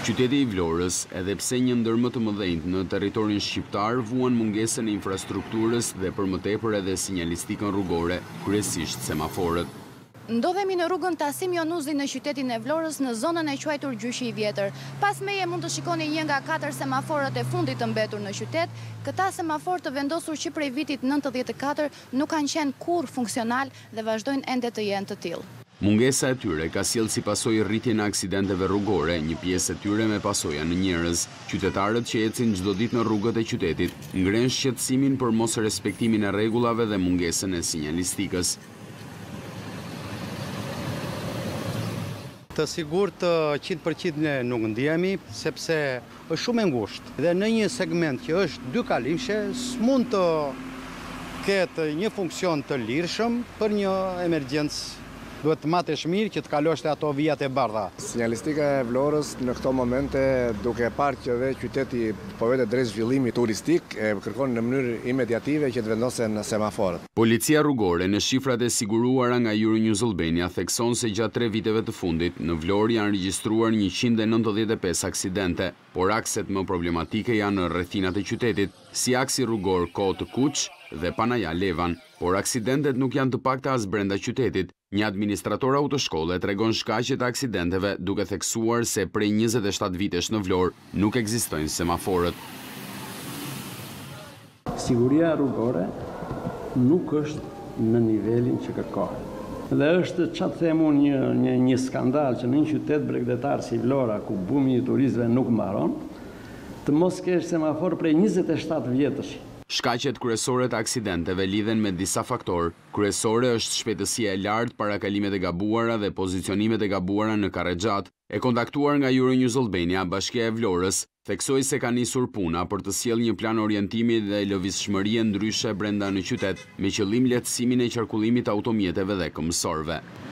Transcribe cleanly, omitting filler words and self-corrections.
Qyteti i Vlorës, edhe pse një ndër më të mëdhenjt në territorin shqiptar, vuan mungesën e infrastrukturës dhe për më tepër edhe sinjalistikën rrugore, kryesisht semaforët. Ndodhemi në rrugën Tasim Jonuzi në qytetin e Vlorës në zonën e quajtur Gjyshi i Vjetër. Pas meje mund të shikoni një nga 4 semaforët e fundit të mbetur në qytet. Këta semaforë të vendosur që prej vitit 94 nuk kanë qenë kurrë funksional dhe vazhdojnë ende të jenë të tillë. Mungesa e tyre ka sjellë si pasojë rritjen e aksidenteve rrugore, një pjesë e tyre me pasoja në njerëz. Qytetarët që ecin çdo ditë në rrugët e qytetit ngren shqetësimin për mos respektimin e rregullave dhe mungesën e sinjalistikës. Të sigurt 100% ne nuk ndihemi, sepse është shumë e ngushtë. Dhe në një segment që është dy kalimshe, s'mund të ketë një funksion të lirshëm për një emergjencë. Duhet të matesh mirë që të kalosh ato vijat e bardha. Sinjalistika e Vlorës në këto momente, duke parë që dhe qyteti po vete drejt zhvillimit turistik, kërkon në mënyrë imediative që të vendosen semaforët. Policia rrugore në shifrat e siguruara nga Euronews Albania thekson se gjatë 3 viteve të fundit në Vlorë janë regjistruar 195 aksidente, por akset më problematike janë në rrethinat e qytetit, si aksi rrugor Kohë të Kuq dhe Panaja Levan, por aksidentet nuk janë të pakta as brenda qytetit. Një administrator autoshkolle tregon shkaqjet e aksidenteve duke theksuar se prej 27 vitesh në Vlorë nuk ekzistojnë semaforët. Siguria rrugore nuk është në nivelin që kërkohet. Dhe është, çfarë them unë, një skandal që në një qytet bregdetar si Vlora, ku bumi i turistëve nuk mbaron, të mos kesh semafor prej 27 vjetësh. Shkaqet kryesore të aksidenteve lidhen me disa faktorë. Kryesore është shpejtësia e lartë, parakalimet e gabuara dhe pozicionimet e gabuara në karrexhat. E kontaktuar nga Euronews Albania, Bashkia e Vlorës theksoi se ka nisur puna për të sjellë një plan orientimi dhe lëvizshmërie ndryshe brenda në qytet, me qëllim lehtësimin e qarkullimit të automjeteve dhe këmbësorëve.